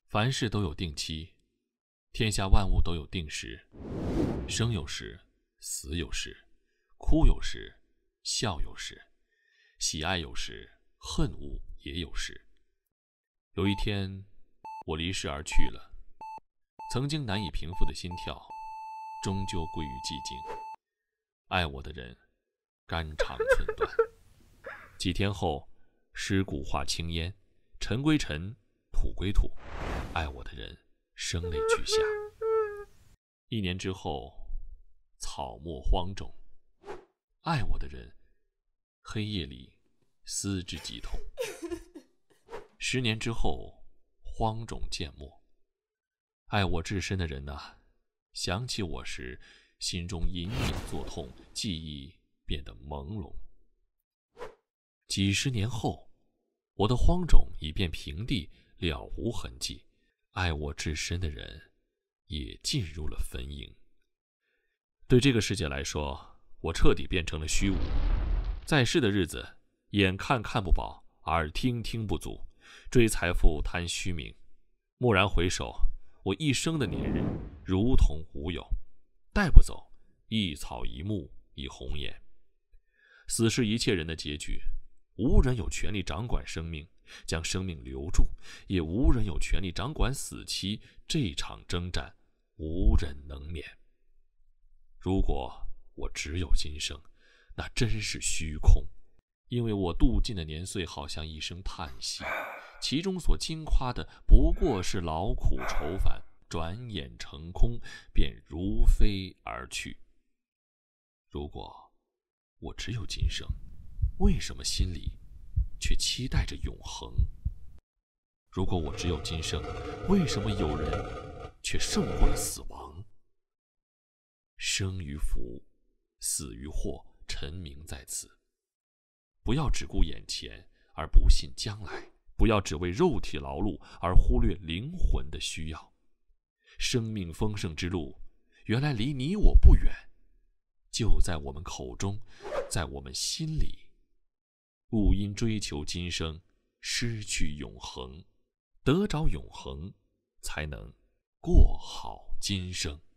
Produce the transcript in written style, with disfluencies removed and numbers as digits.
凡事都有定期，天下万物都有定时，生有时，死有时，哭有时，笑有时，喜爱有时，恨恶也有时。有一天，我离世而去了，曾经难以平复的心跳，终究归于寂静。爱我的人，肝肠寸断。几天后，尸骨化青烟，尘归尘，土归土。爱我的人，声泪俱下。1年之后，草木荒冢。爱我的人，黑夜里思之极痛。10年之后，荒冢渐没。爱我至深的人啊，想起我时，心中隐隐作痛，记忆变得朦胧。几十年后，我的荒冢已变平地，了无痕迹。爱我至深的人，也进入了坟茔。对这个世界来说，我彻底变成了虚无。在世的日子，眼看看不饱，耳听听不足，追财富贪虚名。蓦然回首，我一生的年日如同无有，带不走一草一木一红颜。死是一切人的结局，无人有权利掌管生命，将生命留住，也无人有权利掌管死期。这场征战，无人能免。如果我只有今生，那真是虚空，因为我度尽的年岁好像一声叹息，其中所经夸的不过是劳苦愁烦，转眼成空，便如飞而去。如果我只有今生，为什么心里却期待着永恒？如果我只有今生，为什么有人却胜过了死亡？生于福，死于祸，陈明在此。不要只顾眼前而不信将来，不要只为肉体劳碌而忽略灵魂的需要。生命丰盛之路，原来离你我不远，就在我们口中，在我们心里。勿因追求今生，失去永恒。得着永恒，才能过好今生。